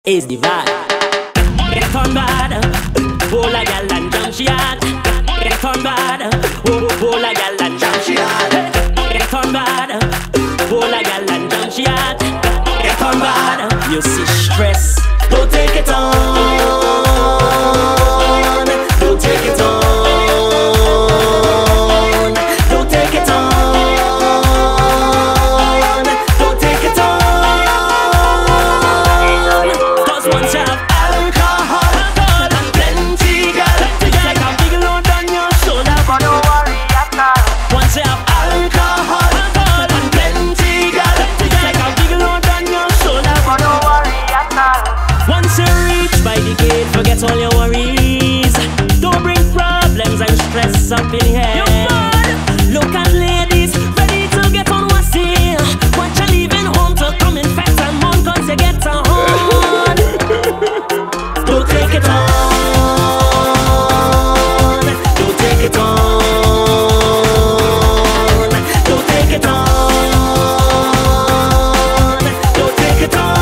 is the vibe. Get on bad, hold a gal and jump she hard. Get on bad, hold a gal and jump she hard. Get on bad, hold a gal and jump she hard. Get on bad, you see stress. Don't take it on. Don't take it on. Don't take it on. Don't take it on. 'Cause once you have alcohol and plenty, girl, it's like a big load on your shoulder, but don't worry at all. Once you have alcohol and plenty, girl, it's like a big load on your shoulder, but don't worry at all. Once you reach by the gate, forget all your worries. Don't bring problems and stress up in here. Look at ladies ready to get on wassy. What you leaving home to come in fat and moan 'cause you get on. Don't take it on. Don't take it on. Don't take it on. Don't take it on.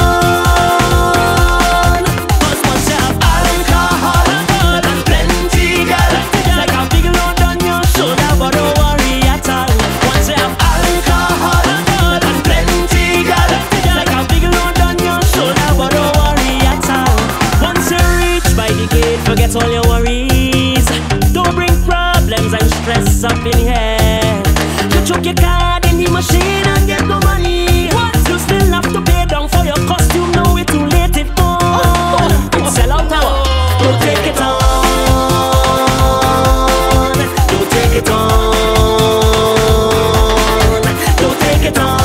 'Cause once you have alcohol and plenty, girl, it's like a big load on your shoulder, but don't worry at all. Once you have alcohol and plenty, girl, it's like a big load on your shoulder, but don't worry at all. Once you reach by the gate, forget all your worries. Don't bring problems and stress up in here. You chuck your card in the machine and get no money. You still have to pay down for your costume. Now it's too late, it's gone. It's sell out now. Don't take it on. Don't take it on. Don't take it on.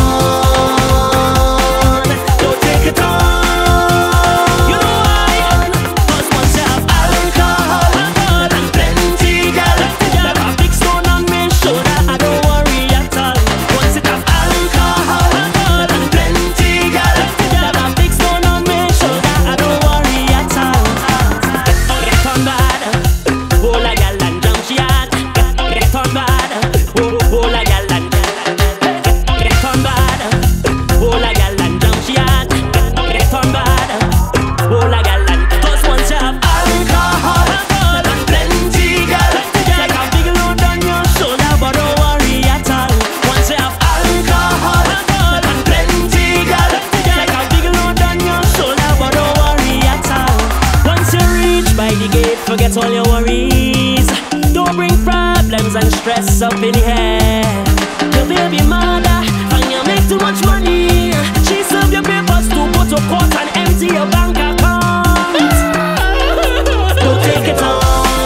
Don't take it on. You know why? 'Cause once you have alcohol and plenty, girl, you have a big stone on my shoulder, I don't worry at all. Once you have alcohol and plenty, girl, you have a big stone on my shoulder, I don't worry at all. Get on bad, hold a gal and jump she hard. Get on bad, hold a gal and get on bad, hold a gal and jump she hard. Get on bad, hold a gal and 'cause once you have alcohol and plenty, girl, it's like a big load on your shoulder, but don't worry at all. Once you have alcohol and plenty, girl, it's like a big load on your shoulder, but don't worry at all. Once you reach by the gate, forget all your worries. Don't bring problems and stress up in here. Your baby mother and you make too much money. She serve your papers to go to court and empty your bank account. Don't take it on.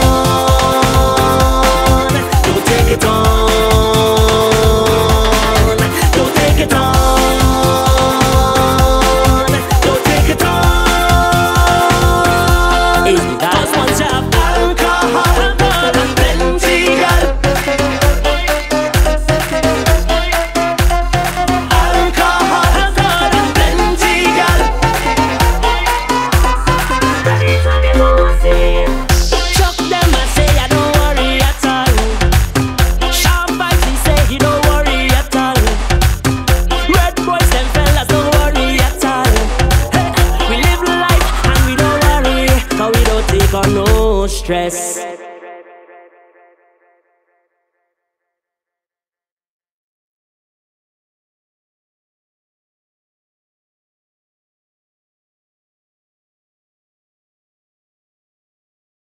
Don't take it on. Don't take it on. Don't take it on. Is the vibe. 'Cause once you have alcohol and plenty, girl, alcohol and plenty, girl. Chuck them and say I don't worry at all. Sharp vibes he say he don't worry at all. Red boys them fellas don't worry at all. Hey, we live life and we don't worry, 'cause we don't take on no stress.